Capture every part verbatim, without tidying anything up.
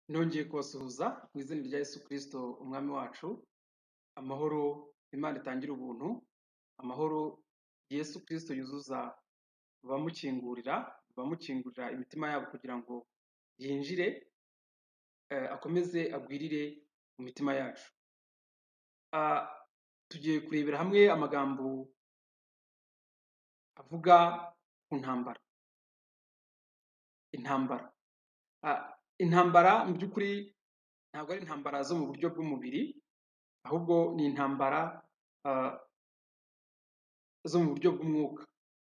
Nongeye kubasuhuza mu izina rya Yesu Kristo umwami wacu, amahoro Imana itangira ubuntu, amahoro Yesu Kristo yuzuza abamukingurira, abamukingurira imitima yabo kugira ngo yinjire, eh, akomeze agwirire mu mitima yacu. Ah, tugiye kurebera hamwe amagambo avuga ku ntambara. Intambara. Ah, intambara mu by'ukuri ntabwo ari intambara zo mu buryo bw'umubiri, ahubwo ni intambara ah, zo mu buryo bw'umwuka.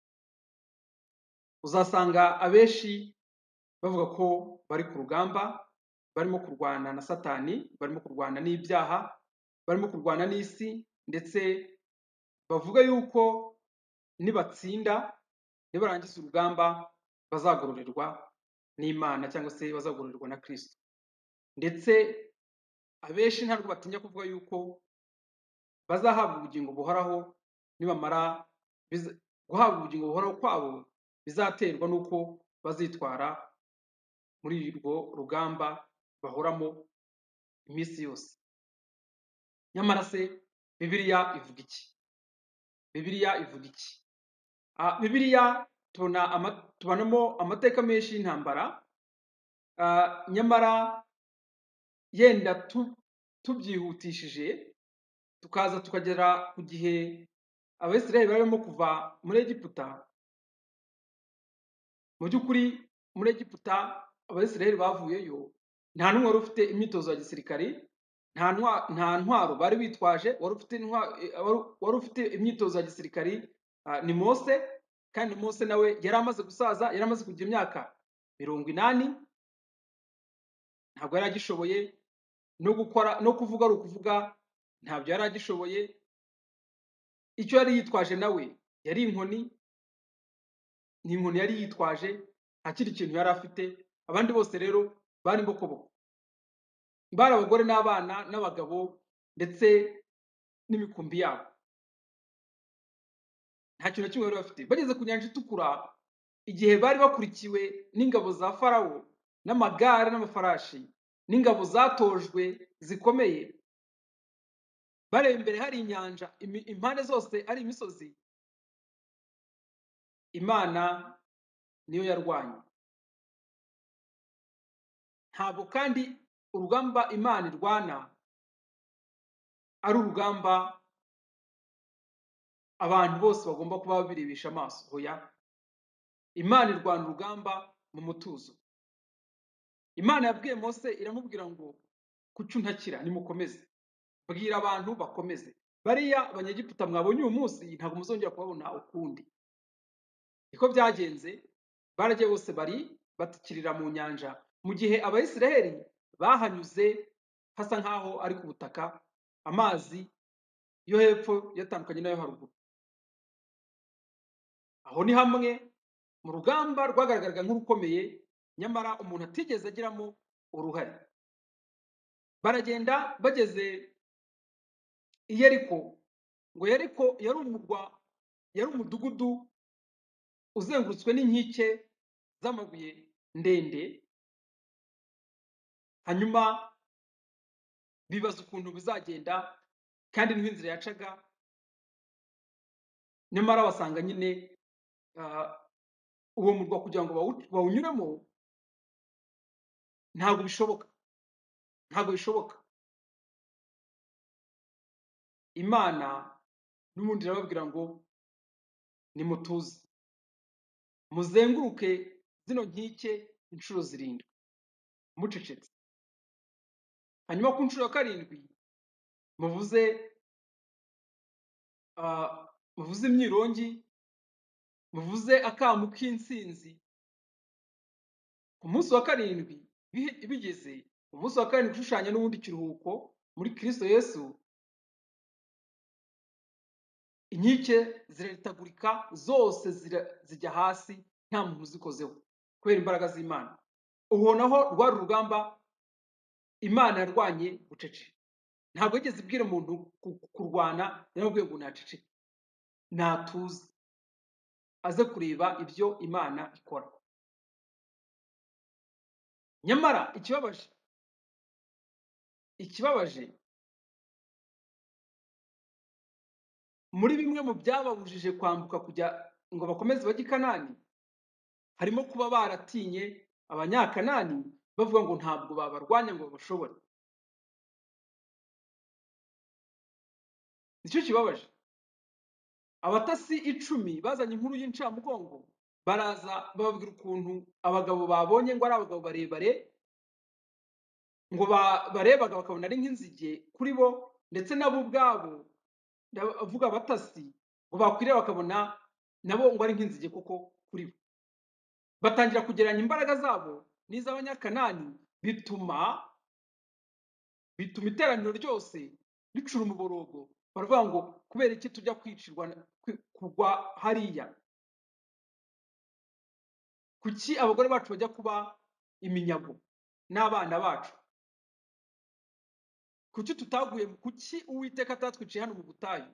Uzasanga abenshi bavuga ko bari ku rugamba, barimo kurwana na Satani, barimo kurwana n'ibyaha, barimo kurwana n'isi, ndetse bavuga yuko nibatsinda, nibarangiza urugamba bazagororerwa n'Imana cyangwa se bazagororerwa na Kristo. Ndetse abenshi ntabwo batinya kuvuga yuko bazahabwa ubugingo buhoraho nibamara biza- guhabwa ubugingo buhoraho kwabo bizaterwa n'uko bazitwara muri urwo rugamba bahoramo iminsi yose. Nyamara se Bibiliya ivuga iki? Bibiliya ivuga iki? Ah, Bibiliya tubona ama- tubonamo amateka menshi y'intambara, ah, nyamara yenda tu- tubyihutishije tukaza tukagera ku gihe Abisirayeli barimo kuva muri Egiputa. Mu by'ukuri muri Egiputa Abisirayeli bavuyeyo, nta n'umwe wari ufite imyitozo ya gisirikari, nta ntwa- nta ntwaro bari bitwaje. Wari ufite intwa- eh, wari- wari ufite imyitozo ya gisirikari ah, ni Mose, kandi Mose nawe yari amaze gusaza, yari amaze kugira imyaka mirongo inani, ntabwo yari agishoboye no gukora no kuvuga ari ukuvuga, ntabyo yari agishoboye. Icyo yari yitwaje nawe yari inkoni, ni inkoni yari yitwaje, nta kindi kintu yari afite. Abandi bose rero bari imbokoboko, bari abagore n'abana n'abagabo ndetse n'imikumbi yabo, nta kintu na kimwe bari bafite. Bageze ku nyanja itukura, igihe bari bakurikiwe n'ingabo za Farawo n'amagare n'amafarashi n'ingabo zatojwe zikomeye, bareba imbere hari inyanja, imi- impande zose ari imisozi, Imana niyo yarwanye. Ntabwo kandi urugamba Imana irwana ari urugamba abantu bose bagomba kuba babirebesha amaso. Hoya, Imana irwana urugamba mu mutuzo. Imana yabwiye Mose iramubwira ngo kuki untakira, nimukomeze, bwira abantu bakomeze. Bariya abanyegiputa mwabonye uyu munsi ntabwo muzongera kubabona ukundi. Niko byagenze, baragiye bose bari batikirira mu nyanja, mu gihe Abayisiraheli bahanyuze hasa nk'aho ari ku butaka, amazi yo hepfo yatandukanye n'ayo haruguru. Aho ni hamwe mu rugamba rwagaragaraga nk'urukomeye, nyamara umuntu atigeze agiramo uruhare. Baragenda bageze i Yeriko, ngo Yeriko yari umurwa, yari umudugudu uzengurutswe n'inkike z'amabuye ndende. Hanyuma bibaza ukuntu bizagenda, kandi niho inzira yacaga, nyamara basanga nyine ah, uwo murwa kugira ngo bawu- bawunyuremo ntabwo bishoboka, ntabwo bishoboka. Imana n'ubundi irababwira ngo nimutuze, muzenguruke zino nkike inshuro zirindwi mucecetse, hanyuma ku nshuro ya karindwi muvuze ah, muvuze imyirongi, muvuze akamu k'intsinzi. Ku munsi wa karindwi bihe- bigeze, umunsi wa karindwi ushushanya n'ubundi kiruhuko muri Kristo Yesu, inkike ziraritagurika zose zira- zijya hasi, nta muntu uzikozeho kubera imbaraga z'Imana. Ubu naho rwari urugamba Imana yarwanye bucece, ntabwo yigeze ibwira umuntu ku- kurwana, yaramubwiye ngo naceceke, natuze, aze kureba ibyo Imana ikora. Nyamara ikibabaje, ikibabaje muri bimwe mu byababujije kwambuka kujya ngo bakomeze bajye i Kanani harimo kuba baratinye abanyakanani bavuga ngo ntabwo babarwanya ngo bashobore. Nicyo kibabaje. Abatasi icumi bazanye inkuru y'incamugongo baraza bababwira ukuntu abagabo babonye ngo ari abagabo barebare ngo barebaga bakabona ari nk'inzige kuri bo, ndetse nabo ubwabo avuga abatasi ngo bakwiriye bakabona nabo ngo ari nk'inzige koko kuri bo. Batangira kugereranya imbaraga zabo n'iz'abanyakanani, bituma bituma iteraniro ryose ricura umuborogo, baravuga ngo kubera iki tujya kwicirwa kugwa hariya? Kuki abagore bacu bajya kuba iminyago n'abana bacu? Kuki tutaguye? Kuki Uwiteka atatwiciye hano mu butayu?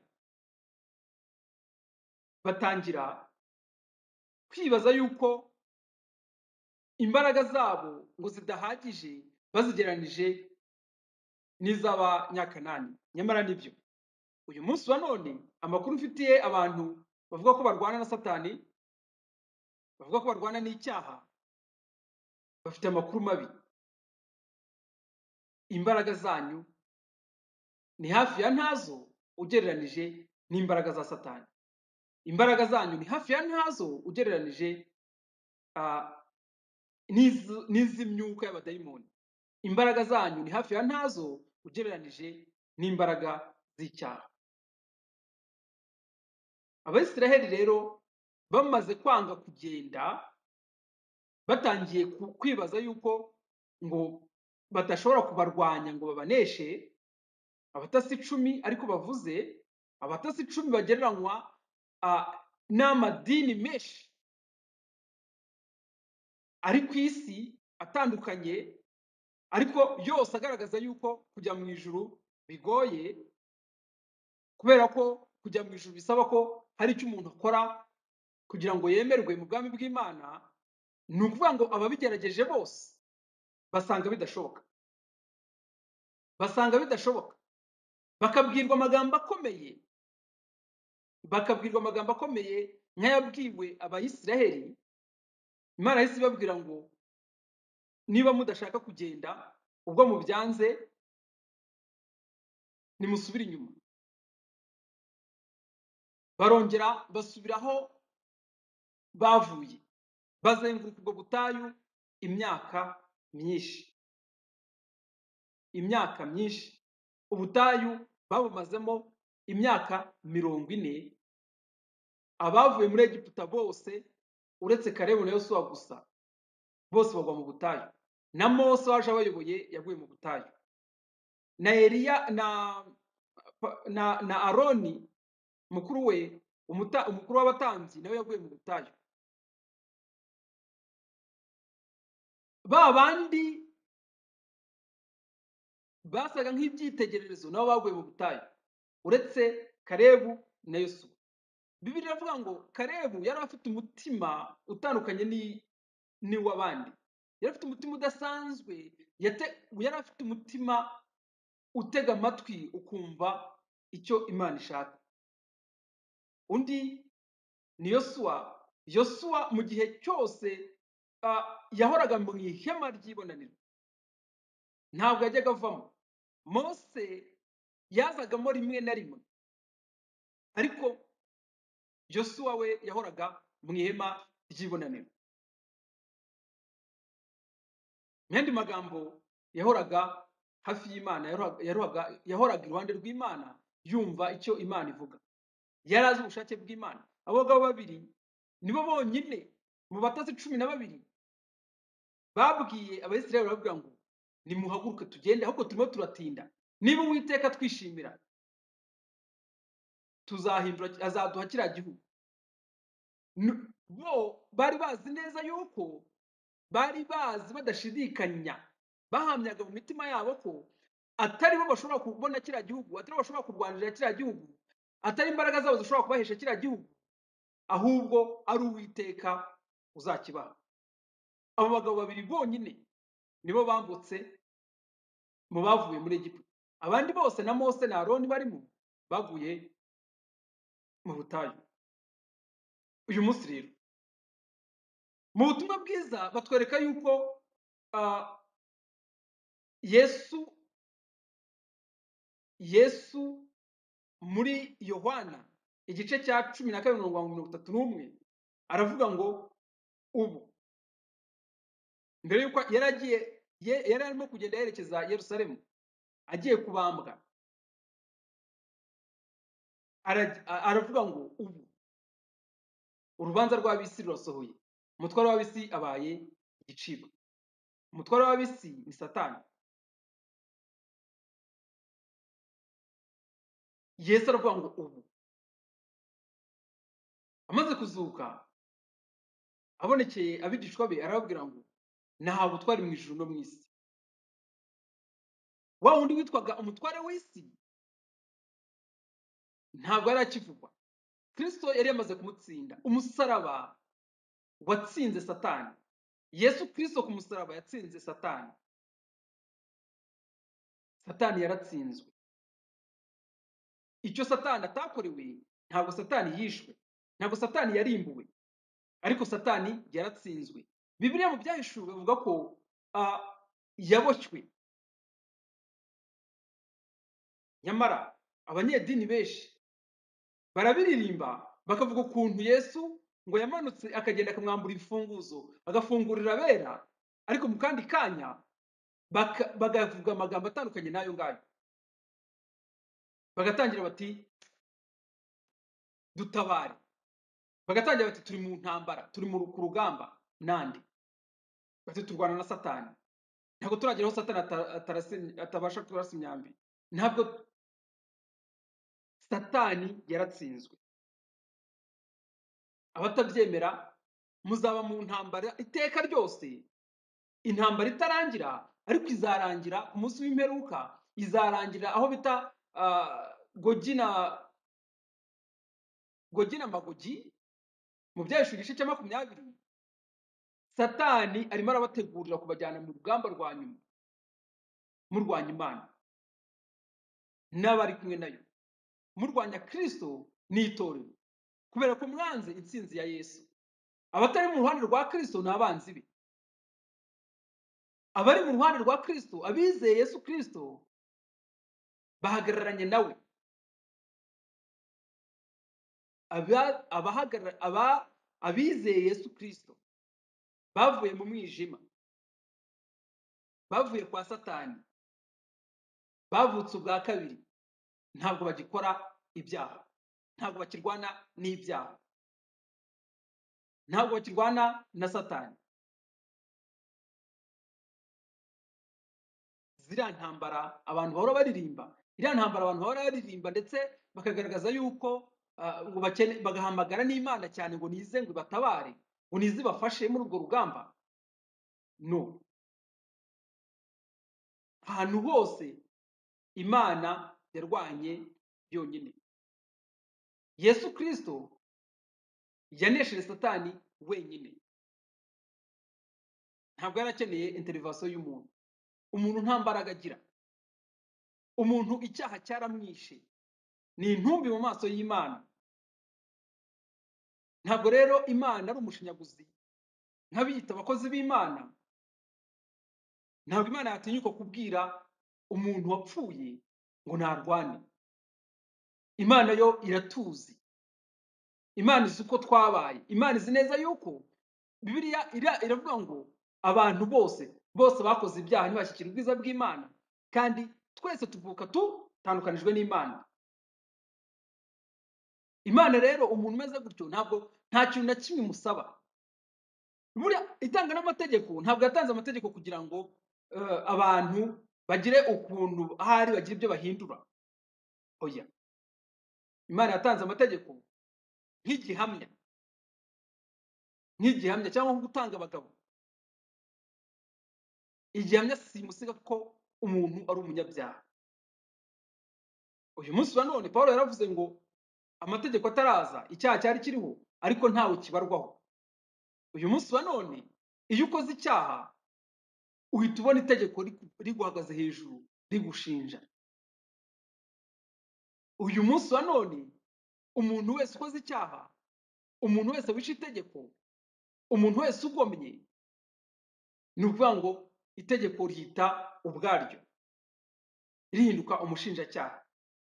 Batangira kwibaza yuko imbaraga zabo ngo zidahagije bazigeranije n'iz'abanyakanani. Nyamara nibyo, uyu munsi wa none amakuru mfitiye abantu bavuga ko barwana na Satani, bavuga ko barwana n'icyaha, bafite amakuru mabi. Imbaraga zanyu ni hafi ya ntazo ugereranije n'imbaraga za Satani. Imbaraga zanyu ni hafi ya ntazo ugereranije uh, n'iz'imyuka y'abadayimoni. Imbaraga zanyu ni hafi ya ntazo ugereranije n'imbaraga z'icyaha. Abayisiraheli rero bamaze kwanga kugenda, batangiye kwibaza yuko ngo badashobora kubarwanya ngo babaneshe, abatasi icumi ariko bavuze, abatasi icumi bagereranywa uh, n'amadini menshi ari ku isi atandukanye, ariko yose agaragaza yuko kujya mu ijuru bigoye, kubera ko kujya mu ijuru bisaba ko hari icyo umuntu akora kugira ngo yemerwe mu bwami bw'Imana. Ni ukuvuga ngo ababigerageje bose basanga bidashoboka, basanga bidashoboka bakabwirwa amagambo akomeye, bakabwirwa amagambo akomeye nk'ayabwiwe Abayisiraheli. Imana yahise ibabwira ngo niba mudashaka kugenda, ubwo mubyanze, nimusubire inyuma. Barongera basubiraho bavuye, bazenguruka ubwo butayu imyaka myinshi, imyaka myinshi. Ubutayu babumazemo imyaka mirongo ine. Abavuye muri Egiputa bose uretse Kalebu na Yosuwa gusa, bose bagwa mu butayu. Na Mose waje abayoboye yaguye mu butayu, na Eliya na na, na Aroni mukuru we umuta, umukuru w'abatambyi nawe yaguye mu butayu. Ba bandi basaga nk'ibyitegererezo nabo baguye mu butayu uretse Kalebu na Yosuwa. Bibiliya iravuga ngo Kalebu yari afite umutima utandukanye ni w'abandi, yari afite umutima udasanzwe, yari afite umutima utega amatwi ukumva icyo Imana ishaka. Undi ni Yosuwa. Yosuwa mu gihe cyose uh, yahoraga mu ihema ry'ibonaniro, ntabwo yajyaga avamo. Mose yazagamo rimwe na rimwe, ariko Yosuwa we yahoraga mu ihema ry'ibonaniro. Mu yandi magambo, yahoraga hafi y'Imana, yahoraga yahoraga iruhande rw'Imana, yumva icyo Imana ivuga, yari azi ubushake bw'Imana. Abagabo babiri nibo bonyine mu batasi cumi na babiri babwiye Abayisiraheli, baravuga ngo nimuhaguruke tugende, ahubwo turimo turatinda. Niba Uwiteka twishimira, tuzahindura, azaduha kiriya gihugu. Bo bari bazi neza yuko, bari bazi badashidikanya, bahamyaga mu mitima yabo ko atari bo bashobora kubona kiriya gihugu, atari bo bashobora kurwanirira kiriya gihugu, atari imbaraga zabo zishobora kubahesha kiriya gihugu, ahubwo ari Uwiteka uzakibaha. Abo bagabo babiri bonyine nibo bambutse mu bavuye muri Egiputa. Abandi bose na Mose na Aroni barimo baguye mu butayu. Uyu munsi rero mu butumwa bwiza batwereka yuko ah, Yesu Yesu muri Yohana igice cya cumi na kabiri mirongo mirongo itatu n'umwe aravuga ngo ubu mbere yuko yari agiye ye- yari arimo kugenda yerekeza Yerusalemu agiye kubambwa, ara- a- aravuga ngo ubu urubanza rw'ab'isi rurasohoye, umutware w'ab'isi abaye igicibwa. Umutware w'ab'isi ni Satani. Yesu aravuga ngo ubu amaze kuzuka abonekeye abigishwa be arababwira ngo nahawe ubutware mu ijuru no mu isi. Wa wundi witwaga umutware w'isi ntabwo yari akivugwa. Kristo yari yamaze kumutsinda. Umusaraba watsinze Satani. Yesu Kristo ku musaraba yatsinze Satani. Satani yaratsinzwe. Icyo Satani atakorewe ntabwo Satani yishwe, ntabwo Satani yarimbuwe, ariko Satani yaratsinzwe. Bibiliya mu byahishuwe bivuga ko ah, yaboshywe. Nyamara abanyedini benshi barabiririmba bakavuga ukuntu Yesu ngo yamanutse akagenda akamwambura imfunguzo agafungurira abera, ariko mu kandi kanya baka- bagavuga amagambo atandukanye n'ayo ngayo, bagatangira bati dutabare, bagatangira bati turi mu ntambara, turi mu ku rugamba nande, bati turwana na Satani, ntabwo turagera aho Satani ata- atarase- atabasha kurasa imyambi. Ntabwo Satani yaratsinzwe. Abatabyemera muzaba mu ntambara iteka ryose, intambara itarangira, ariko izarangira ku munsi w'imperuka, izarangira aho bita ah, Gogi na Gogi na Magogi mu byahishuwe igice cya makumyabiri. Satani arimo arabategurira kubajyana mu rugamba rwa nyuma murwanya Imana n'abari kumwe nayo, murwanya Kristo n'itorero, kubera ko mwanze intsinzi ya Yesu. Abatari mu ruhande rwa Kristo ni abanzi be. Abari mu ruhande rwa Kristo, abizeye Yesu Kristo, bahagararanye nawe. Aba- abahagarara- aba- abizeye Yesu Kristo bavuye mu mwijima, bavuye kwa Satani, bavutse ubwa kabiri, ntabwo bagikora ibyaha, ntabwo bakirwana n'ibyaha, ntabwo bakirwana na Satani. Ziriya ntambara abantu bahora baririmba, iriya ntambara abantu bahora baririmba ndetse bakagaragaza yuko ah, ngo bakene bagahamagara n'Imana cyane ngo nize ngo ibatabare, ngo nize ibafashe muri urwo rugamba. No, ahantu hose Imana yarwanye yonyine. Yesu Kristo yanesheje Satani wenyine, ntabwo yari akeneye intervention y'umuntu. Umuntu nta mbaraga agira, umuntu icyaha cyaramwishe, ni intumbi mu maso y'Imana. Ntabwo rero Imana ari umushinyaguzi nk'abiyita abakozi b'Imana. Ntabwo Imana yatinyuka kubwira umuntu wapfuye ngo narwane. Imana yo iratuzi, Imana izi uko twabaye, Imana izi neza yuko Bibiliya ira- iravuga ngo abantu bose bose bakoze ibyaha ntibashyikira ubwiza bw'Imana, kandi twese tuvuka tutandukanijwe n'Imana. Imana rero umuntu umeze gutyo ntabwo nta kintu na kimwe imusaba. Buriya itanga n'amategeko, ntabwo yatanze amategeko kugira ngo eh, abantu bagire ukuntu ahari bagira ibyo bahindura. Oya, Imana yatanze amategeko nk'igihamya, nk'igihamya cyangwa nko gutanga abagabo. Igihamya simusiga ko umuntu ari umunyabyaha. Uyu munsi wa none Pawulo yaravuze ngo amategeko ataraza icyaha cyari kiriho, ariko ntawe kibarwaho. Uyu munsi wa none iyo ukoze icyaha uhita ubona itegeko riku- riguhagaze hejuru rigushinja. Uyu munsi wa none umuntu wese ukoze icyaha, umuntu wese wishe itegeko, umuntu wese ugomye, ni ukuvuga ngo itegeko rihita ubwaryo rihinduka umushinjacyaha.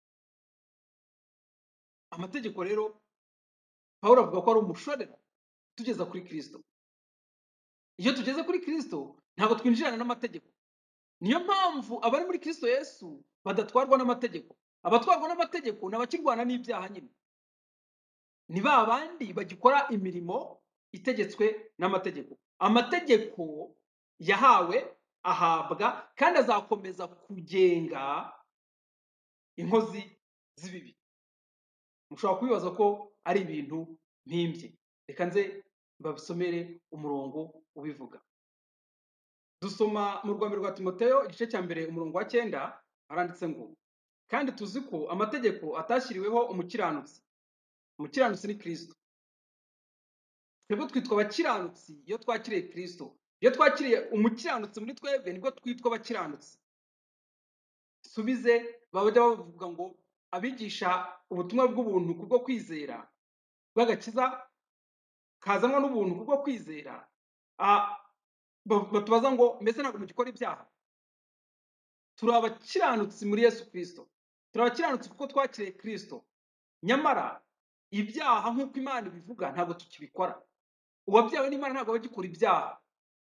Amategeko rero Pawulo avuga ko ari umushorera tugeza kuri Kristo. Iyo tugeze kuri Kristo ntabwo twinjirana n'amategeko. Niyo mpamvu abari muri Kristo Yesu badatwarwa n'amategeko. Abatwarwa n'amategeko ni abakirwana n'ibyaha nyine. Ni ba bandi bagikora imirimo itegetswe n'amategeko. Amategeko yahawe, ahabwa kandi azakomeza kugenga inkozi z'ibibi. Mushobora kwibaza ko ari ibintu mpimbye. Reka nze babisomere umurongo ubivuga. Dusoma mu rwanda rwa Timoteyo igice cya mbere umurongo wa cyenda, haranditse ngo kandi tuzi ko amategeko atashyiriweho umukiranutsi. Umukiranutsi ni Kristo. Twebwe twitwa abakiranutsi iyo twakiriye Kristo. Iyo twakiriye umukiranutsi muri twebwe nibwo twitwa abakiranutsi. Subize babajya bavuga ngo abigisha ubutumwa bw'ubuntu kubwo kwizera bw'agakiza kazanwa n'ubuntu kubwo kwizera, batubaza ngo mbese ntabwo mugikora ibyaha. Turi abakiranutsi muri Yesu Kristo. Turi abakiranutsi kuko twakiriye Kristo. Nyamara ibyaha nk'uko Imana ibivuga ntabwo tukibikora. Uwabyawe n'Imana ntabwo bagikora ibyaha.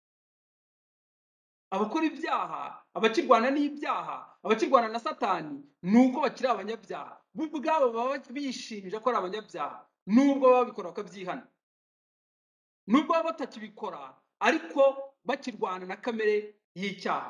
Abakora ibyaha, abakirwana n'ibyaha, abakirwana na Satani, nuko bakiri abanyabyaha. Bo ubwabo baba bishinja ko ari abanyabyaha, nubwo baba babikora bakabyihana. Nubwo baba batakibikora ariko bakirwana na kamere y'icyaha,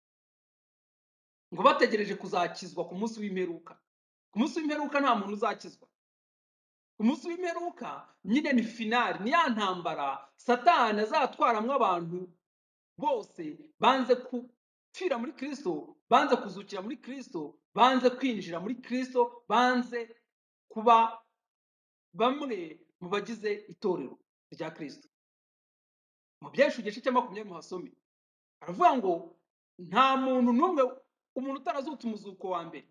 ngo bategereje kuzakizwa ku munsi w'imperuka. Ku munsi w'imperuka nta muntu uzakizwa. Ku munsi w'imperuka nyine ni finali, ni ya ntambara Satani azatwaramwo abantu bose banze kupfira muri Kristo, banze kuzukira muri Kristo, banze kwinjira muri Kristo, banze kuba bamwe mu bagize itorero rya Kristo. Mu byeshu igice cya makumyabiri muhasome aravuga ngo nta muntu n'umwe, umuntu utarazutse umuzuko wa mbere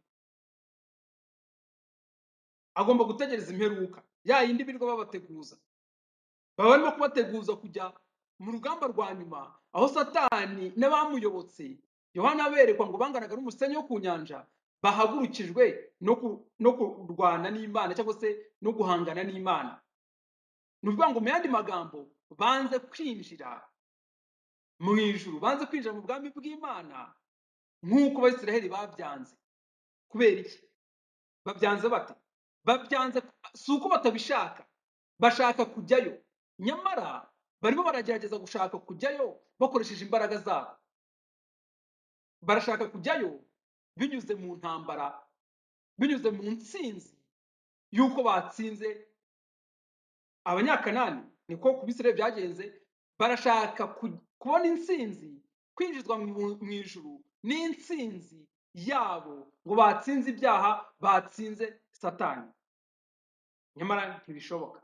agomba gutegereza imperuka, ya yindi birirwa babateguza. Baba barimo kubateguza kujya mu rugamba rwa nyuma, aho Satani n'abamuyobotse Yohana aberekwa ngo banganaga n'umusenyi wo ku nyanja, bahagurukijwe no no kurwana n'Imana cyangwa se no guhangana n'Imana. Ni ukuvuga ngo mu yandi magambo banze kwinjira mu ijuru, banze kwinjira mu bwami bw'Imana nk'uko Abisiraheli babyanze. Kubera iki babyanze bate? Babyanze si uko batabishaka, bashaka kujyayo, nyamara barimo baragerageza gushaka kujyayo bakoresheje imbaraga zabo. Barashaka kujyayo binyuze mu ntambara, binyuze mu ntsinzi y'uko batsinze Abanyakanani. Niko ku Bisirayeli byagenze. Barashaka kubona intsinzi, kwinjizwa mu ijuru n'intsinzi yabo, ngo batsinze ibyaha, batsinze Satani. Nyamara ntibishoboka.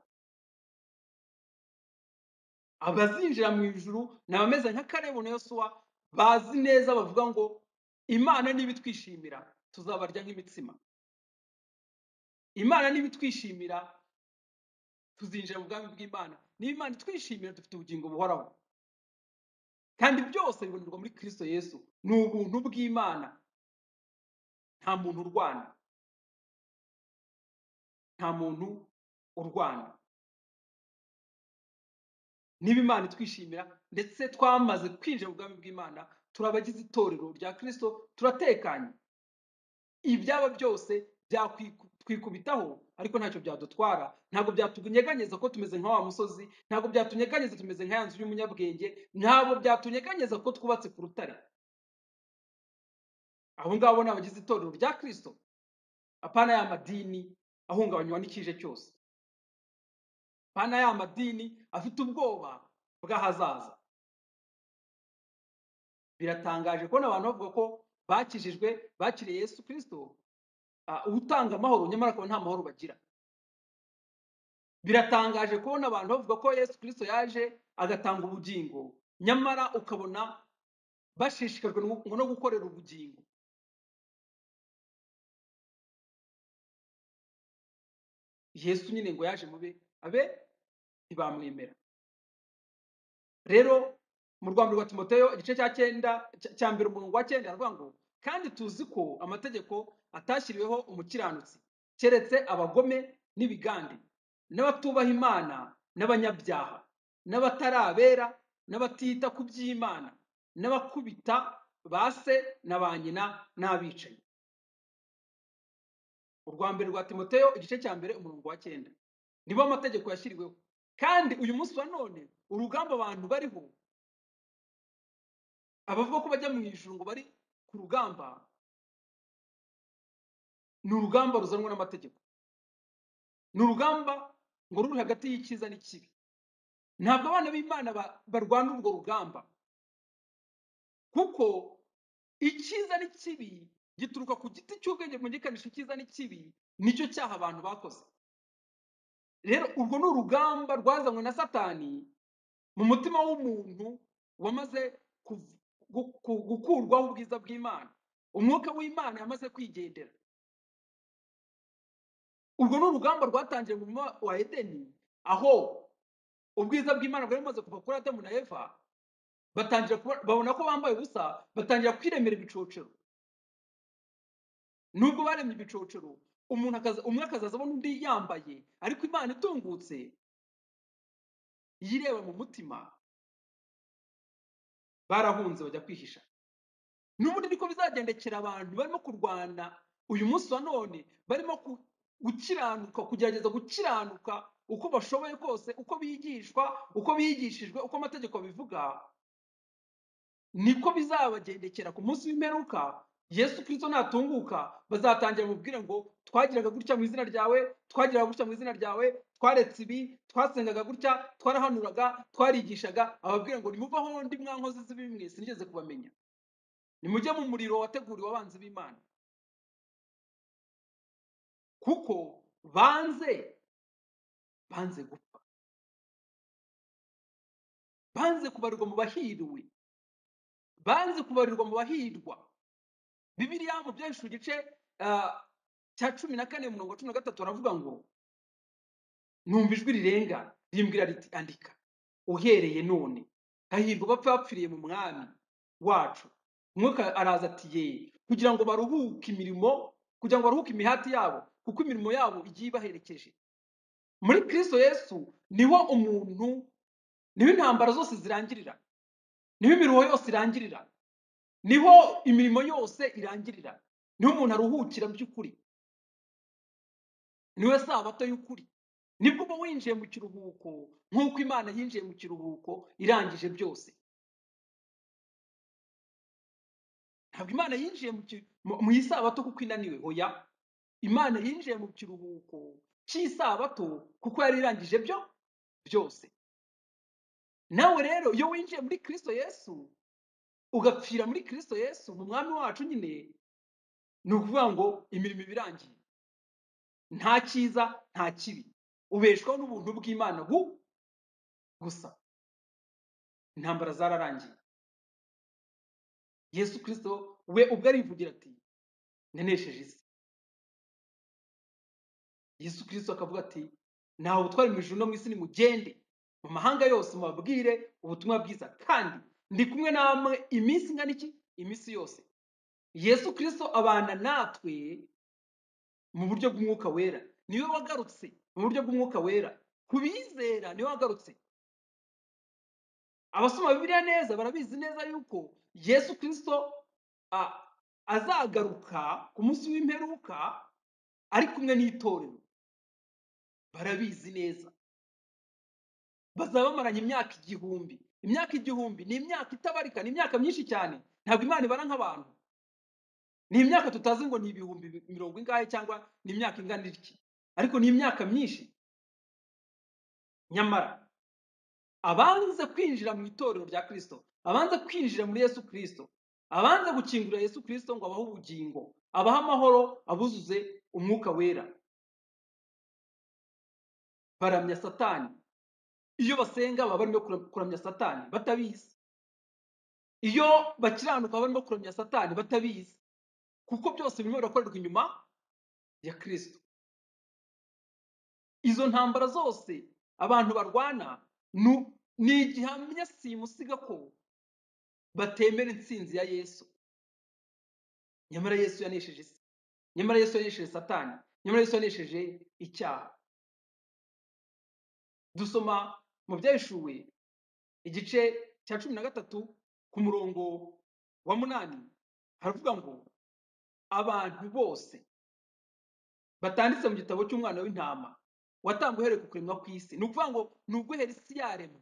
Abazinjira mu ijuru ni abameze nka Kalebu na Yosuwa, bazi neza, bavuga ngo Imana nibitwishimira tuzabarya nk'imitsima. Imana nibitwishimira tuzinjira mu bwami bw'Imana. Niba Imana itwishimira dufite ubugingo buhoraho. Kandi byose bibonerwa muri Kristo Yesu. Ni ubuntu bw'Imana. Nta muntu urwana. Nta muntu urwana. Niba Imana itwishimira ndetse twamaze kwinjira mu bwami bw'Imana, turabagize itorero rya Kristo, turatekanye. Ibyaba byose byakwikubitaho ariko ntacyo byadutwara. Ntabwo byatunyeganyeza ko tumeze nka wa musozi, ntabwo byatunyeganyeza tumeze nka ya nzu y'umunyabwenge, ntabwo byatunyeganyeza ko twubatse ku rutare. Abo ngabo ni abagize itorero rya Kristo, apana ya madini ahungabanywa n'ikije cyose, apana ya madini afite ubwoba bw'ahazaza. Biratangaje kubona abantu bavuga ko bakijijwe, bakiriye Yesu Kristo, utanga amahoro, nyamara akaba nta mahoro bagira. Biratangaje kubona abantu bavuga ko Yesu Kristo yaje agatanga ubugingo, nyamara ukabona bashishikajwe no gukorera ubugingo. Yesu nyine ngo yaje mube abe ntibamwemera. Rero mu rwanda rwa Timoteyo igice cya cyenda cya mbere umurongo wa cyenda aravuga ngo kandi tuzi ko amategeko atashyiriweho umukiranutsi keretse abagome n'ibigande n'abatubaha Imana n'abanyabyaha n'abatarabera n'abatita ku by'Imana n'abakubita ba se na ba nyina n'abicanyi. Urwa mbere rwa Timoteyo igice cya mbere umurongo wa cyenda nibo amategeko yashyiriweho. Kandi uyu munsi wa none urugamba abantu bariho, abavuga ko bajya mu ijuru ngo bari ku rugamba, ni urugamba ruzanwa n'amategeko, ni urugamba ngo ruri hagati y'icyiza n'ikibi. Ntabwo abana b'Imana barwana urwo rugamba, kuko icyiza n'ikibi gituruka ku giti cy'ubwenge bwumvikanisha icyiza n'ikibi, nicyo cyaha abantu bakoze. Rero urwo ni urugamba rwazanywe na Satani mu mutima w'umuntu wamaze gukurwaho ubwiza bw'Imana, umwuka w'Imana yamaze kwigendera. Urwo ni urugamba rwatangiye mu murima wa Edeni, aho ubwiza bw'Imana bwari bumaze kuva kuri Adamu na Eva, batangira babona ko bambaye ubusa, batangira kwiremera ibicocero. Nubwo baremye ibicocero, umuntu akaza umwe akazaza abona undi yambaye, ariko Imana itungutse yireba mu mutima, barahunze bajya kwihisha. N'ubundi niko bizagendekera abantu barimo kurwana uyu munsi wa none, barimo gukiranuka, kugerageza gukiranuka uko bashoboye kose, uko bigishwa, uko bigishijwe, uko amategeko bivuga, niko bizabagendekera ku munsi w'imperuka. Yesu Kristo natunguka, bazatangira mubwire ngo twagiraga gutya mu izina ryawe, twagiraga gutya mu izina ryawe, twaretse ibi, twasengaga gutya, twarahanuraga, twarigishaga. Ababwire ngo nimuva aho ndi mwa nkozi z'ibibi mwe, sinigeze kubamenya, nimujye mu muriro wateguriwe abanzi b'Imana. Kuko banze banze gupfa, banze kubarirwa mu bahirwe, banze kubarirwa mu bahirwa. Bibiliya mu Byahishuwe igice cya cumi na kane umurongo cumi na gatatu aravuga ngo numva ijwi rirenga rimbwira riti andika, uhereye none hahirwa bapfa bapfiriye mu mwami wacu. Umwuka araza ati ye, kugira ngo baruhuke imirimo, kugira ngo baruhuke imihati yabo, kuko imirimo yabo igiye ibaherekeje. Muri Kristo Yesu niho umuntu, niho intambara zose zirangirira, niho imiruho yose irangirira, niho imirimo yose irangirira, niho umuntu aruhukira by'ukuri, niwe sabato y'ukuri. Nibwo uba winjiye mu kiruhuko nk'uko Imana yinjiye mu kiruhuko irangije byose. Ntabwo Imana yinjiye mu isabato kuko inaniwe, hoya. Imana yinjiye mu kiruhuko cy'isabato kuko yari irangije byo byose. Nawe rero iyo winjiye muri Kristo Yesu, ugapfira muri Kristo Yesu mu mwami wacu, nyine ni ukuvuga ngo imirimo ibirangiye, nta cyiza nta kibi, ubeshwaho n'ubuntu bw'Imana gusa. Intambara zararangiye. Yesu Kristo we ubwo arivugira ati nenesheje isi. Yesu Kristo akavuga ati nawe ubutwari mu ijuru no mu isi, nimugende mu mahanga yose mubabwire ubutumwa bwiza, kandi ndi kumwe namwe iminsi ingana iki? Iminsi yose. Yesu Kristo abana natwe mu buryo bw'umwuka wera, niwe wagarutse mu buryo bw'umwuka wera, kubizera niwe wagarutse. Abasoma Bibiliya neza barabizi neza yuko Yesu Kristo azagaruka ku munsi w'imperuka ari kumwe n'itorero. Barabizi neza, bazaba bamaranye imyaka igihumbi. Imyaka igihumbi ni imyaka itabarika, ni imyaka myinshi cyane. Ntabwo Imana ibara nk'abantu, ni imyaka tutazi ngo ni ibihumbi mirongo ingahe cyangwa ni imyaka ingana iki, ariko ni imyaka myinshi. Nyamara abanze kwinjira mu itorero rya Kristo, abanze kwinjira muri Yesu Kristo, abanze gukingurira Yesu Kristo ngo abahe ubugingo, abahe amahoro, abuzuze umwuka wera, baramya Satani. Iyo basenga baba barimo kuramya Satani batabizi, iyo bakiranuka baba barimo kuramya Satani batabizi, kuko byose birimo birakorerwa inyuma ya Kristo. izo ntambara zose abantu barwana nu- ni igihamya simusiga ko batemera intsinzi ya Yesu. Nyamara Yesu yanesheje isi, nyamara Yesu yanesheje Satani, nyamara Yesu yanesheje icyaha. Dusoma mu Byahishuwe igice cya cumi na gatatu ku murongo wa munani, haravuga ngo abantu bose batanditse mu gitabo cy'umwana w'intama watambwe uhereye ku kuremwa kw'isi. Ni ukuvuga ngo ni uguhera isi yaremwa,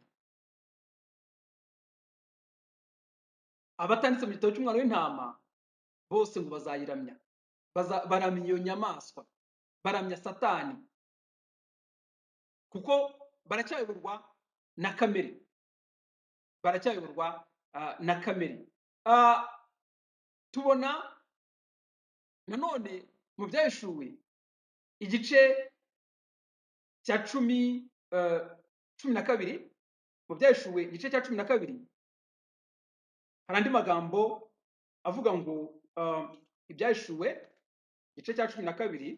abatanditse mu gitabo cy'umwana w'intama bose ngo bazayiramya, Baza- baramya iyo nyamaswa, baramya Satani, kuko baracyayoborwa na kamere, baracyayoborwa ah, na kamere. Ah, tubona nanone mu Byahishuwe igice cya cumi eh, cumi na kabiri, mu Byahishuwe igice cya cumi na kabiri hari andi magambo avuga ngo ah, Ibyahishuwe igice cya cumi na kabiri,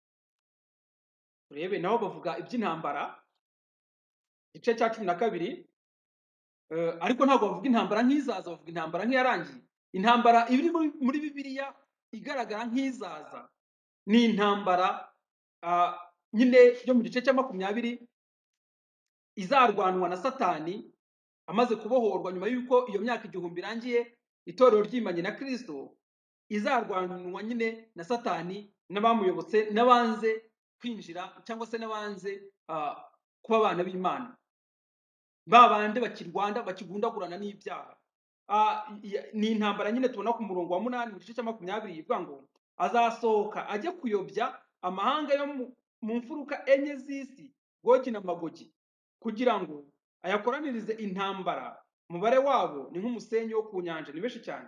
urebe naho bavuga iby'intambara. Igice cya cumi na kabiri, eh, ariko ntabwo bavuga intambara nk'izaza, bavuga intambara nk'iyarangiye. Intambara iri muri, muri Bibiliya igaragara nk'izaza ni intambara ah, nyine yo mu gice cya makumyabiri izarwanwa na Satani amaze kubohorwa nyuma y'uko iyo myaka igihumbi irangiye, itorero ryimanye na Kristo, izarwanwa nyine na Satani n'abamuyobotse n'abanze kwinjira cyangwa se n'abanze ah, kuba abana b'Imana, ba bandi bakirwanda bakigundagurana n'ibyaha. Ah, ya- ni intambara nyine tubona ku murongo wa munani mu gice cya makumyabiri ivuga ngo azasohoka ajye kuyobya amahanga yo mu mu mfuruka enye z'isi, Gogi na Magogi, kugira ngo ayakoranirize intambara. Umubare wabo ni nk'umusenyi wo ku nyanja, ni benshi cyane.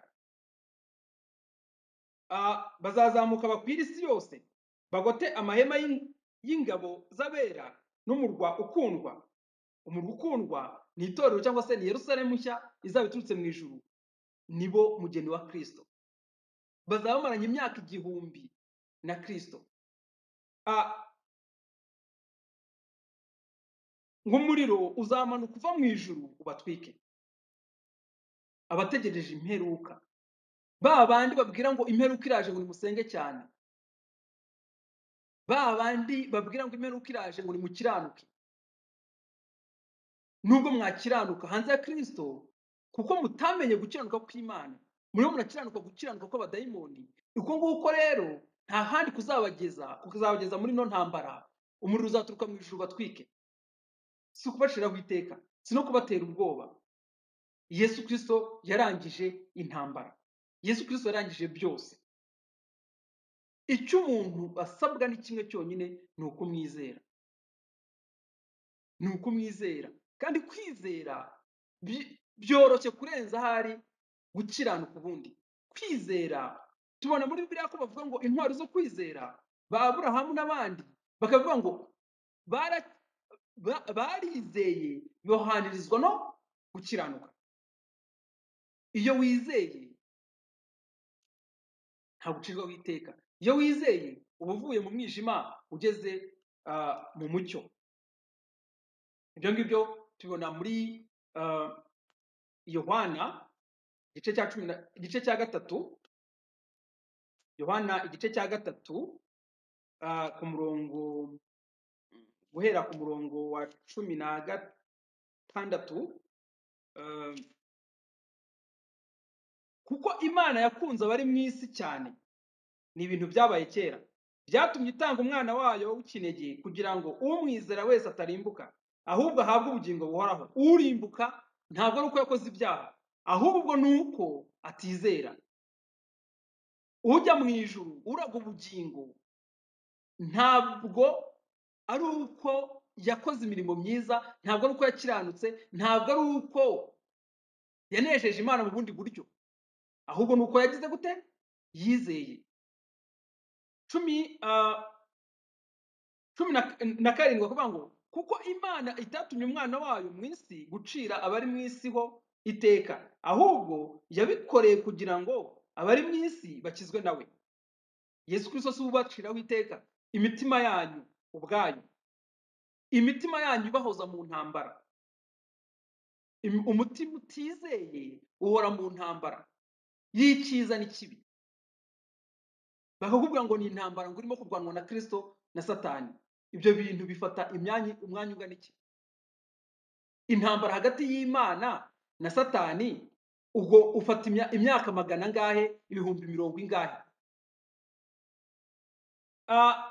Ah, bazazamuka bakwira isi yose, bagote amahema y'ing- y'ingabo z'abera n'umurwa ukundwa. Umurwa ukundwa ni itorero cyangwa se ni Yerusalemu nshya izaba iturutse mu ijuru, nibo mugeni wa Kristo. Bazaba bamaranye imyaka igihumbi na Kristo. Ah, nk'umuriro uzamanuka uva mu ijuru ubatwike. Abategereje imperuka, ba bandi babwira ngo imperuka iraje ngo nimusenge cyane, ba bandi babwira ngo imperuka iraje ngo nimukiranuke, nubwo mwakiranuka hanze ya Kristo, kuko mutamenye gukiranuka kw'Imana, muriho murakiranuka gukiranuka kw'abadayimoni. Uko nguko rero nta handi kuzabageza, kuzabageza muri no ntambara. Umuriro uzaturuka mu ijuru batwike, si ukubashiraho iteka, si no kubatera ubwoba. Yesu Kristo yarangije intambara, Yesu Kristo yarangije byose. Icyo umuntu asabwa ni kimwe cyonyine, ni ukumwizera, ni ukumwizera. Kandi kwizera bi- byoroshye kurenza ahari gukiranuka ubundi. Kwizera tubona muri Bibiliya ko bavuga ngo intwari zo kwizera ba Aburahamu n'abandi bakavuga ngo bara- ba- barizeye yohanirizwa no gukiranuka. Iyo wizeye nta gucirwaho iteka, iyo wizeye uba uvuye mu mwijima ugeze ah, mu mucyo. Ibyo ngibyo tubibona muri ah, Yohana igice cya cumi na- igice cya gatatu, Yohana igice cya gatatu ah, ku murongo, guhera ku murongo wa cumi na gatandatu. ah, kuko Imana yakunze abari mu isi cyane, ni ibintu byabaye kera, byatumye itanga umwana wayo w'ikinege, kugira ngo umwizera wese atarimbuka, ahubwo ahabwe ubugingo buhoraho. Urimbuka ntabwo ari uko yakoze ibyaha, ahubwo ni uko atizera. Ujya mu ijuru uraga ubugingo ntabwo ari uko yakoze imirimo myiza, ntabwo ari uko yakiranutse, ntabwo ari uko yanejeje Imana mu bundi buryo, ahubwo ni uko yagize gute? Yizeye. cumi ah, cumi na na karindwi akavuga ngo kuko Imana itatumye umwana wayo mu isi gucira abari mu isi ho iteka, ahubwo yabikoreye kugira ngo abari mu isi bakizwe nawe. Yesu Kristo si we ubaciraho iteka, imitima yanyu ubwayo imitima yanyu ibahoza mu ntambara. Im- umutima utizeye uhora mu ntambara y'icyiza n'ikibi, bakakubwira ngo ni intambara ngo urimo kurwanwa na Kristo na Satani. Ibyo bintu bifata imyanya umwanya ungana iki? Intambara hagati y'Imana na Satani ubwo ufata imya- imyaka magana angahe, ibihumbi mirongo ingahe? Ah,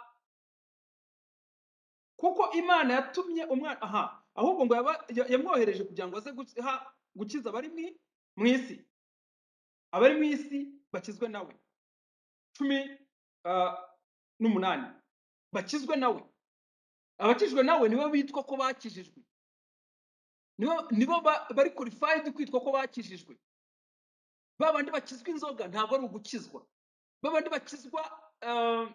kuko Imana yatumye umwana aha ahubwo ngo yaba- ya- yamwohereje kugira ngo aze guha- gukiza abari mwi- mu isi, abari mu isi bakizwe nawe. cumi ah, n'umunani bakizwe nawe. Abakijwe nawe nibo bitwa ko bakijijwe, nibo nibo ba- bari qualified kwitwa ko bakijijwe. Babandi bakizwa inzoga ntabwo ari ugukizwa. Babandi bakizwa ah,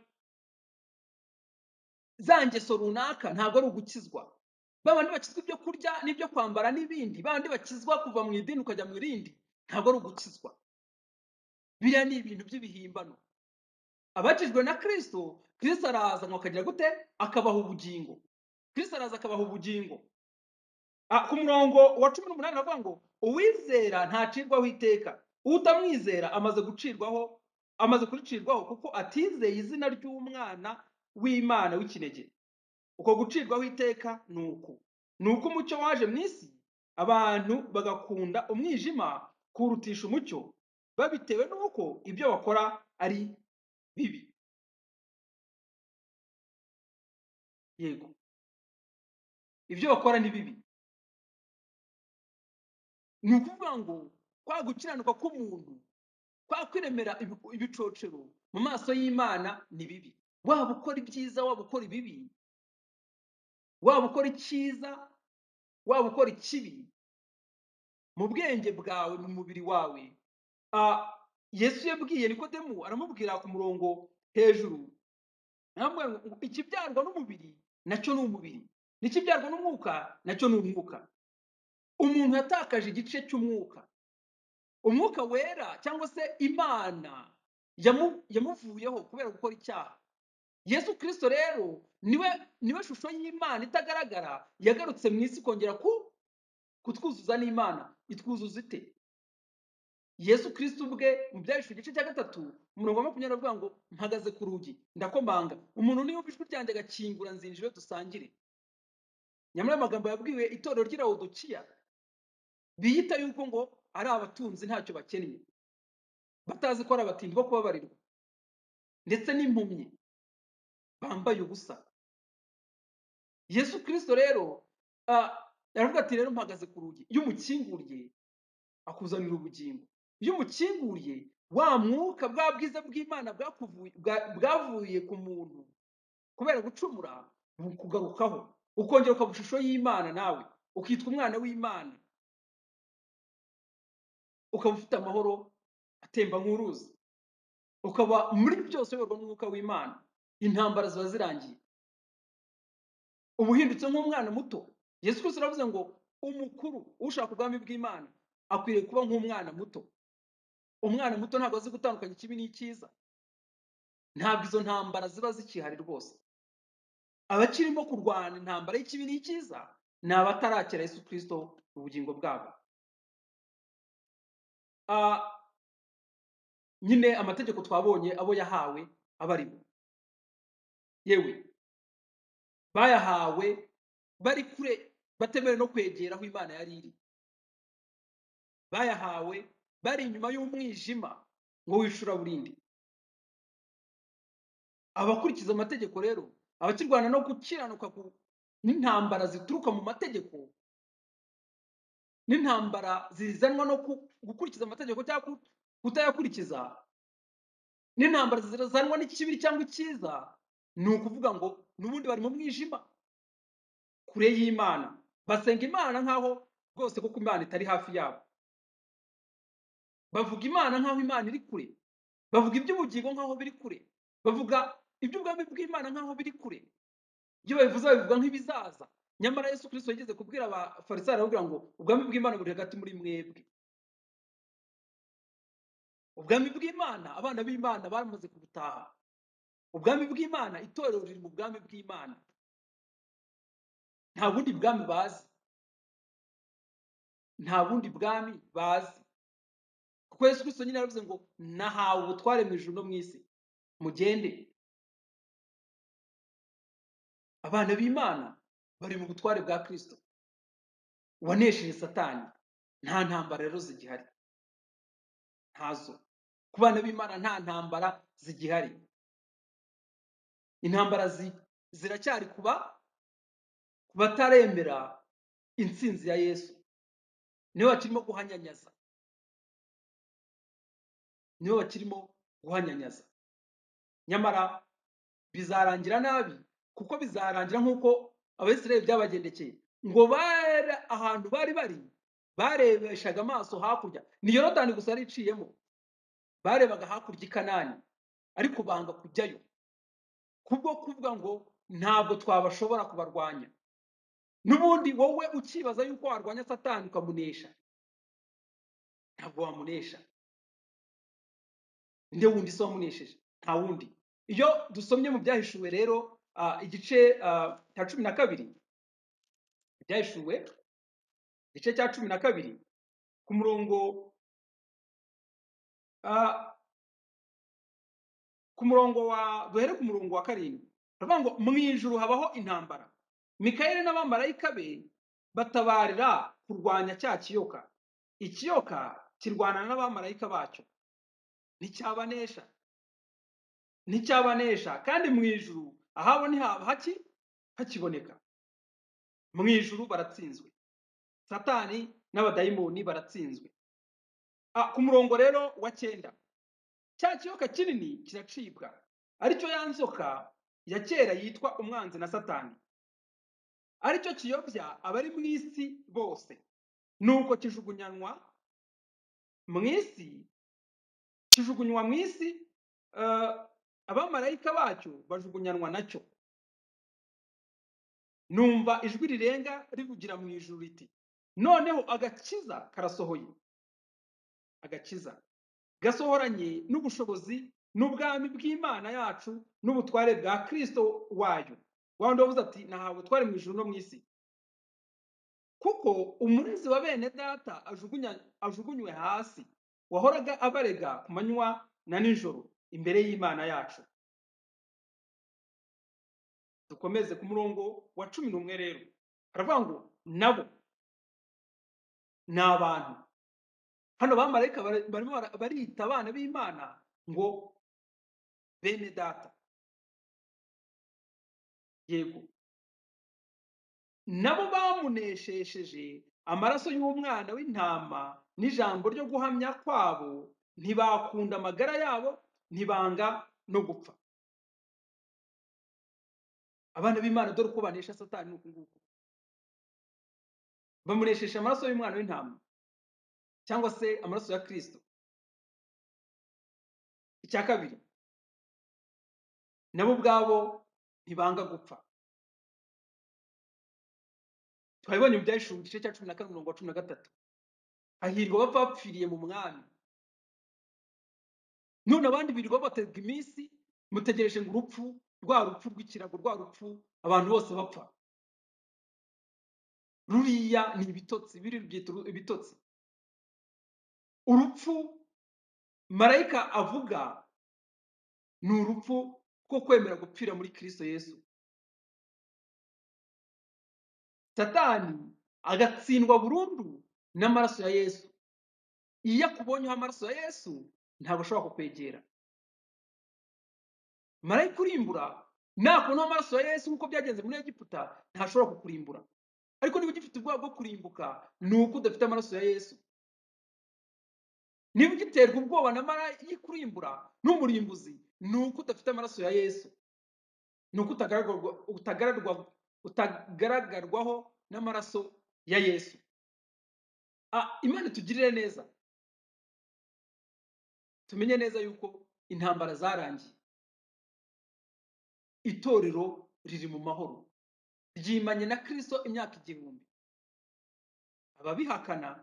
za ngeso runaka ntabwo ari ugukizwa. Babandi bakizwa ibyo kurya n'ibyo kwambara n'ibindi, babandi bakizwa kuva mu idini ukajya mu irindi, ntabwo ari ugukizwa. Biriya ni ibintu by'ibihimbano. Abakijwe na Kristo, Kristo araza ngo akagira gute? Akabaha ubugingo. Kristo araza akabaha ubugingo. Ah, ku murongo wa cumi n'umunani aravuga ngo uwizera ntacirwaho iteka, utamwizera amaze gucirwaho amaze kuricirwaho kuko atizeye izina ry'umwana w'Imana w'ikinege. Uko gucirwaho iteka ni uku ni uko umucyo waje mu isi, abantu bagakunda umwijima kurutisha umucyo, babitewe n'uko ibyo bakora ari bibi. Yego, ibyo bakora ni bibi. Ni ukuvuga ngo kwa gukiranuka k'umuntu, kwa kwiremera ibi- ibicocero mu maso y'Imana ni bibi. Waba ukora ibyiza, waba ukora ibibi, waba ukora icyiza, waba ukora ikibi, mu bwenge bwawe, mu mubiri wawe. Ah, Yesu yabwiye Nikodemu, aramubwira ku murongo hejuru, aramubwira ngo ikibyarwa n'umubiri nacyo ni umubiri, n'ikibyarwa n'umwuka nacyo ni umwuka. Umuntu yatakaje igice cy'umwuka. Umwuka wera cyangwa se Imana yamu- yamuvuyeho kubera gukora icyaha. Yesu Kristo rero niwe niwe shusho y'Imana itagaragara, yagarutse mu isi kongera ku kutwuzuza n'Imana. Itwuzuza ite? Yesu Kristo ubwe mu byahishwe igice cya gatatu umurongo wa makumyabiri avuga ngo mpagaze ku rugi ndakomanga, umuntu niyumva ijwi ryanjye agakingura nzinjire dusangire. Nyamara amagambo yabwiwe itorero ry'i Laodikiya, biyita yuko ngo ari abatunzi ntacyo bakennye, batazi ko ari abatindi bo kubabarirwa, ndetse n'impumyi bambaye ubusa. Yesu Kristo rero ah, aravuga ati rero mpagaze ku rugi, iyo umukinguriye akuzanira ubugingo. Iyo umukinguriye, wa mwuka bwa bwiza bw'Imana bwakuvuye bwa- bwavuye ku muntu kubera gucumura bukugarukaho, ukongera ukaba ishusho y'Imana, nawe ukitwa umwana w'Imana, ukaba ufite amahoro atemba nk'uruzi, ukaba muri byose uyoborwa n'umwuka w'Imana. Intambara ziba zirangiye, uba uhindutse nk'umwana muto. Yesu Kristo aravuze ngo umukuru ushaka ubwami bw'Imana akwiriye kuba nk'umwana muto. Umwana muto ntabwo azi gutandukanya ikibi n'icyiza. Ntabwo izo ntambara ziba zikihari rwose. Abakirimo kurwana intambara y'ikibi n'icyiza ni abatarakira Yesu Kristo mu bugingo bwabo. Ah, nyine amategeko twabonye abo yahawe aba ari bo. Yewe bayahawe bari kure, batemewe no kwegera aho Imana yari iri. Bayahawe bari inyuma y'umwijima ngo w'icuraburindi. Abakurikiza amategeko rero, abakirwana no gukiranuka ku- n'intambara zituruka mu mategeko, n'intambara zizanwa no ku- gukurikiza amategeko cyangwa ku- kutayakurikiza, n'intambara zizanwa n'ikibi cyangwa icyiza, ni ukuvuga ngo n'ubundi bari mu mwijima kure y'Imana. Basenga Imana nkaho rwose kuko Imana itari hafi yabo. Bavuga Imana nkaho Imana iri kure. Bavuga iby'ubugingo nkaho biri kure. Bavuga iby'ubwami bw'Imana nkaho biri kure. Ibyo babivuze babivuga nk'ibizaza. Nyamara Yesu Kristo yigeze kubwira abafarisayo arababwira ngo ubwami bw'Imana buri hagati muri mwebwe. Ubwami bw'Imana, abana b'Imana bamaze kubutaha. Ubwami bw'Imana, itorero riri mu bwami bw'Imana. nta bundi bwami bazi nta bundi bwami bazi kuko Yesu Kristo nyine yaravuze ngo nahawe ubutware mu ijuru no mu isi mugende. Abana b'Imana bari mu butware bwa Kristo wanesheje Satani. Nta ntambara rero zigihari, ntazo. Ku bana b'Imana nta ntambara zigihari. Intambara zi, ziracyari kuba ku bataremera intsinzi ya Yesu, nibo bakirimo guhanyanyaza, nibo bakirimo guhanyanyaza. Nyamara bizarangira nabi, kuko bizarangira nk'uko Abisirayeli byabagendekeye, ngo bare ahantu bari bari barebeshaga amaso hakurya, ni Yorodani gusa yari iciyemo, barebaga hakurya i Kanani, ariko banga kujyayo kubwo kuvuga ngo ntabwo twabashobora kubarwanya. N'ubundi wowe ukibaza yuko warwanya Satani ukamunesha, ntabwo wamunesha. Nde wundi se wamunesheje? Nta wundi. Iyo dusomye mu byahishuwe rero uh, igice uh, cya cumi na kabiri, byahishuwe igice cya cumi na kabiri ku murongo uh, ku murongo wa duhere ku murongo wa karindwi, baravuga ngo mu ijuru habaho intambara, Mikayeli n'abamarayika be batabarira kurwanya cya kiyoka. Ikiyoka kirwana n'abamarayika bacyo, nticyabanesha nticyabanesha kandi mu ijuru ahabo ntihaba haki hakiboneka. Mu ijuru baratsinzwe, Satani n'abadayimoni baratsinzwe. Ah, ku murongo rero wa cyenda, cya kiyoka kinini kiracibwa, aricyo ya nzoka ya kera yitwa umwanzi na Satani, aricyo kiyobya abari mu isi bose. Nuko kijugunyanwa mu isi kijugunywa mu isi uh, abamarayika bacyo bajugunyanwa nacyo. Numva ijwi rirenga rivugira mu ijuru riti, noneho agakiza karasohoye. Agakiza gasohoranye n'ubushobozi n'ubwami bw'Imana yacu n'ubutware bwa Kristo wayo. Wandi wavuze ati nahawe ubutware mu ijuru no mu isi. Kuko umurezi wa bene data ajugunya ajugunywe hasi, wahoraga abarega ku manywa na nijoro imbere y'Imana yacu. Dukomeze ku murongo wa cumi n'umwe rero, aravuga ngo nabo ni abantu. Hano bamarayika barimo barita abana b'Imana ngo bene data. Yego, nabo bamuneshesheje amaraso y'umwana w'intama n'ijambo ryo guhamya kwabo, ntibakunda amagara yabo, ntibanga no gupfa. Abana b'Imana dore uko banesha Satani nuko nguko, bamuneshesha amaraso y'umwana w'intama cyangwa se amaraso ya Kristo. Icya kabiri, nabo ubwabo ntibanga gupfa. Twabibonye mu byahishuwe igice cya cumi na kane umurongo wa cumi na gatatu, hahirwa bapfa bapfiriye mu mwami. None abandi birirwa batega iminsi mutegereje ngo urupfu, rwa rupfu rw'ikirago, rwa rupfu abantu bose bapfa. Ruriya ni ibitotsi, biri byita ibitotsi. Urupfu marayika avuga ni urupfu rwo kwemera gupfira muri Kristo Yesu. Satani agatsindwa burundu n'amaraso ya Yesu. Iyo akubonyeho amaraso ya Yesu ntabwo ashobora kukwegera. Marayika urimbura nakubonaho amaraso ya Yesu nk'uko byagenze muri Egiputa ntashobora kukurimbura. Ariko niba ugifite ubwoba bwo kurimbuka ni uko udafite amaraso ya Yesu. Niba ugiterwa ubwoba na marayika urimbura n'umurimbuzi ni uko udafite amaraso ya Yesu, ni uko utagaragazwa utagaragarwaho n'amaraso ya Yesu. Ah, Imana tugirire neza, tumenye neza yuko intambara zarangiye, itorero riri mu mahoro, ryimanye na Kristo imyaka igihumbi. Ababihakana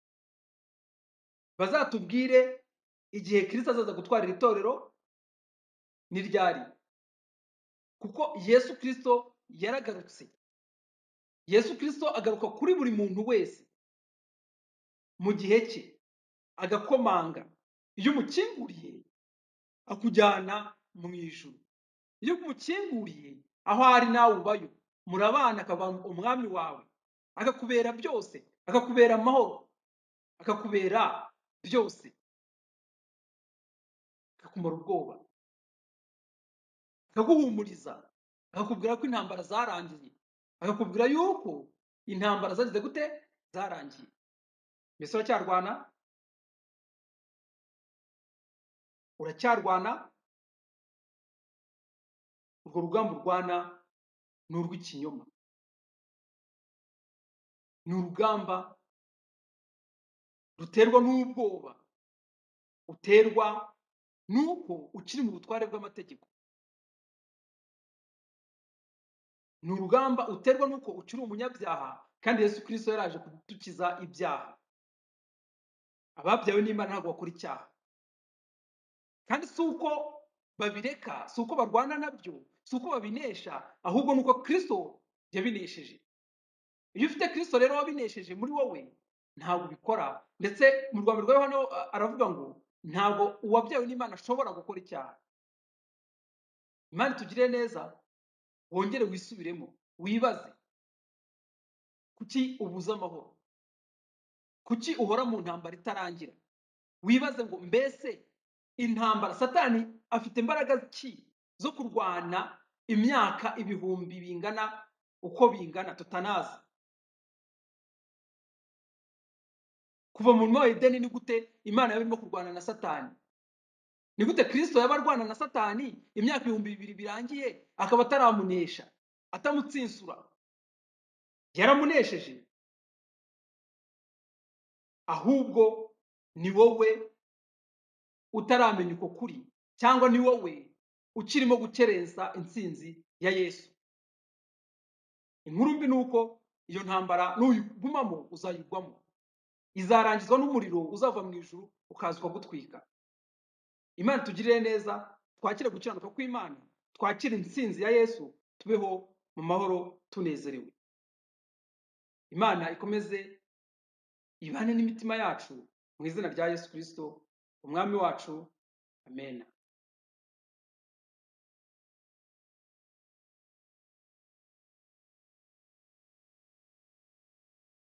bazatubwire igihe Kristo azaza gutwarira itorero ni ryari, kuko Yesu Kristo yaragarutse, Yesu Kristo agaruka kuri buri muntu wese mu gihe cye agakomanga. Iyo umukinguriye akujyana mu ijuru. Iyo umukinguriye aho ari nawe ubayo, murabana, akaba umwami wawe, akakubera byose, akakubera amahoro, akakubera byose, akakumara ubwoba, akaguhumuriza, akakubwira ko intambara zarangiye, akakubwira yuko intambara zagize gute zarangiye. Mbese uracyarwana? Uracyarwana? Urwo rugamba urwana ni urw'ikinyoma, ni urugamba ruterwa n'ubwoba, uterwa nuko ukiri mu butware bw'amategeko, ni urugamba uterwa nuko ukiri umunyabyaha kandi Yesu Kristo yaraje kudukiza ibyaha. Ababyawe n'Imana ntabwo bakora icyaha, kandi si uko babireka, si uko barwana nabyo, si uko babinesha, ahubwo nuko Kristo yabinesheje. Iyo ufite Kristo rero wabinesheje muri wowe, ntabwo ubikora. Ndetse mu rwanda rwa Yohana aravuga ngo ntabwo uwabyawe n'Imana ashobora gukora icyaha. Imana itugirire neza, wongere wisubiremo, wibaze kuki ubuze amahoro, kuki uhora mu ntambara itarangira. Wibaze ngo mbese intambara, Satani afite imbaraga ki zo kurwana imyaka ibihumbi bingana uko bingana tutanazi? Kuva mu murima wa Edeni ni gute Imana yaba irimo kurwana na Satani? Ni gute Kristo yaba arwana na Satani imyaka ibihumbi bibiri birangiye akaba ataramunesha, atamutsinsura? Yaramunesheje. Ahubwo ni wowe utaramenya uko kuri, cyangwa ni wowe ukirimo gukerensa intsinzi ya Yesu. Inkuru mbi nuko iyo ntambara nuyigumamo uzayigwamo, izarangizwa n'umuriro uzava mu ijuru ukaza ukagutwika. Imana itugirire neza, twakire gukiranuka kw'Imana, twakire intsinzi ya Yesu, tubeho mu mahoro tunezerewe. Imana ikomeze ibane n'imitima yacu mu izina rya Yesu Kristo umwami wacu. Amen.